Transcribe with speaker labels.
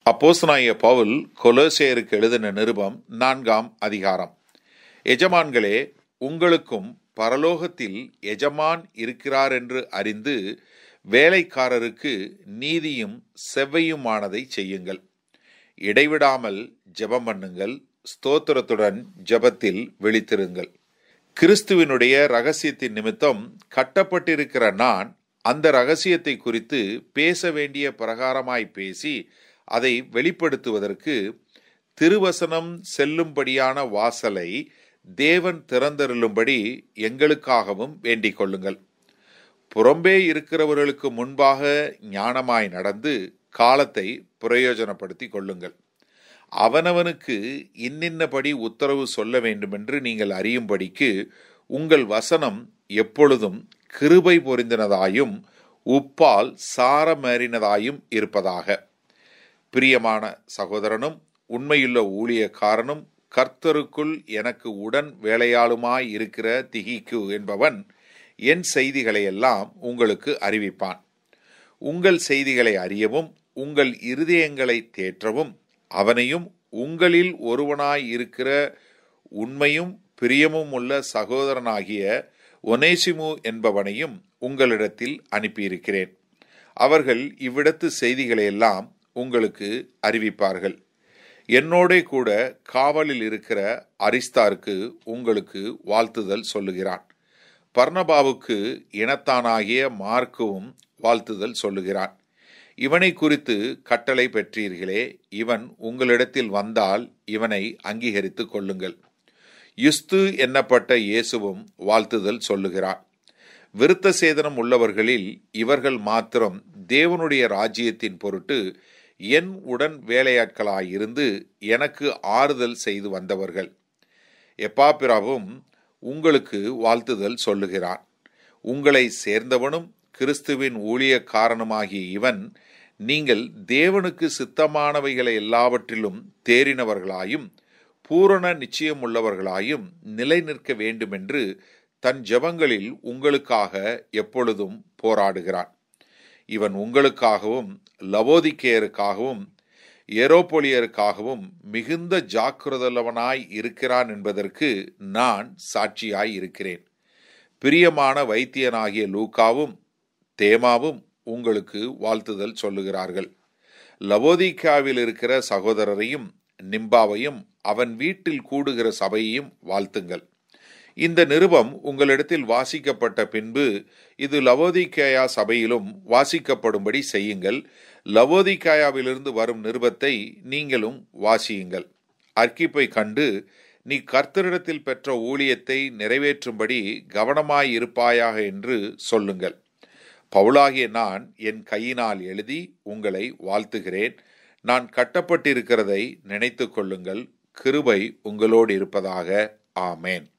Speaker 1: அப்போஸ்தலனாகிய பவுல் கொலோசேயருக்கு எழுதின நிருபம் 4ஆம் அதிகாரம். எஜமான்களே, உங்களுக்கும் பரலோகத்தில் எஜமான் இருக்கிறார் என்று அறிந்து வேலைக்காரருக்கு நீதியும் செவ்வையுமானதை செய்யுங்கள். இடைவிடாமல் ஜெபம் பண்ணுங்கள், ஸ்தோத்திரத்துடன் ஜெபத்தில் விழித்திருங்கள். கிறிஸ்துவினுடைய இரகசியத்தின் நிமித்தம் கட்டப்பட்டிருக்கிற நான் அந்த இரகசியத்தை குறித்து பேச வேண்டிய பிரகாரமாய் பேசி அதை வெளிப்படுத்துவதற்கு திருவசனம் செல்லும்படியான வாசலை தேவன் திறந்தருளும்படி எங்களுக்காகவும் வேண்டிக் கொள்ளுங்கள். புறம்பே இருக்கிறவர்களுக்கு முன்பாக ஞானமாய் நடந்து காலத்தை பிரயோஜனப்படுத்திக் கொள்ளுங்கள். அவனவனுக்கு இன்னின்னபடி உத்தரவு சொல்ல வேண்டுமென்று நீங்கள் அறியும்படிக்கு உங்கள் வசனம் எப்பொழுதும் கிருபை பொருந்தினதாயும் உப்பால் சாரமேறினதாயும் இருப்பதாக. பிரியமான சகோதரனும் உண்மையுள்ள ஊழியக்காரனும் கர்த்தருக்குள் எனக்கு உடன் வேலையாளுமாய் இருக்கிற திகிக்கு என்பவன் என் செய்திகளை எல்லாம் உங்களுக்கு அறிவிப்பான். உங்கள் செய்திகளை அறியவும் உங்கள் இருதயங்களை தேற்றவும் அவனையும் உங்களில் ஒருவனாய் இருக்கிற உண்மையும் பிரியமும் உள்ள சகோதரனாகிய ஒனேசிமு என்பவனையும் உங்களிடத்தில் அனுப்பியிருக்கிறேன். அவர்கள் இவ்விடத்து செய்திகளை எல்லாம் உங்களுக்கு அறிவிப்பார்கள். என்னோட கூட காவலில் இருக்கிற அரிஸ்தாருக்கு உங்களுக்கு வாழ்த்துதல் சொல்லுகிறான். பர்னபாவுக்கு இனத்தானாகிய மார்க்குவும் வாழ்த்துதல் சொல்லுகிறான். இவனை குறித்து கட்டளை பெற்றீர்களே, இவன் உங்களிடத்தில் வந்தால் இவனை அங்கீகரித்து கொள்ளுங்கள். யுஸ்து என்னப்பட்ட இயேசுவும் வாழ்த்துதல் சொல்லுகிறான். விருத்த சேதனம் உள்ளவர்களில் இவர்கள் மாத்திரம் தேவனுடைய ராஜ்யத்தின் பொருட்டு என் உடன் வேலையாட்களாயிருந்து எனக்கு ஆறுதல் செய்து வந்தவர்கள். எப்பாப்பிராவும் உங்களுக்கு வாழ்த்துதல் சொல்லுகிறான். உங்களை சேர்ந்தவனும் கிறிஸ்துவின் ஊழியக்காரனுமாகிய இவன் நீங்கள் தேவனுக்கு சித்தமானவைகளை எல்லாவற்றிலும் தேறினவர்களாயும் பூரண நிச்சயமுள்ளவர்களாயும் நிலை நிற்க வேண்டுமென்று தன் ஜெபங்களில் உங்களுக்காக எப்பொழுதும் போராடுகிறான். இவன் உங்களுக்காகவும் லவோதிக்கேயருக்காகவும் ஏரோப்பொலியருக்காகவும் மிகுந்த ஜாக்கிரதையுள்ளவனாய் இருக்கிறான் என்பதற்கு நான் சாட்சியாய் இருக்கிறேன். பிரியமான வைத்தியனாகிய லூக்காவும் தேமாவும் உங்களுக்கு வாழ்த்துதல் சொல்லுகிறார்கள். லவோதிக்காவில் இருக்கிற சகோதரரையும் நிம்பாவையும் அவன் வீட்டில் கூடுகிற சபையையும் வாழ்த்துங்கள். இந்த நிருபம் உங்களிடத்தில் வாசிக்கப்பட்ட பின்பு இது லவோதிக்கேயா சபையிலும் வாசிக்கப்படும்படி செய்யுங்கள். லவோதிக்கேயாவிலிருந்து வரும் நிருபத்தை நீங்களும் வாசியுங்கள். அர்க்கிப்பை கண்டு நீ கர்த்தரிடத்தில் பெற்ற ஊழியத்தை நிறைவேற்றும்படி கவனமாயிருப்பாயாக என்று சொல்லுங்கள். பவுலாகிய நான் என் கையினால் எழுதி உங்களை வாழ்த்துகிறேன். நான் கட்டப்பட்டிருக்கிறதை நினைத்து கொள்ளுங்கள். கிருபை உங்களோடு இருப்பதாக. ஆமேன்.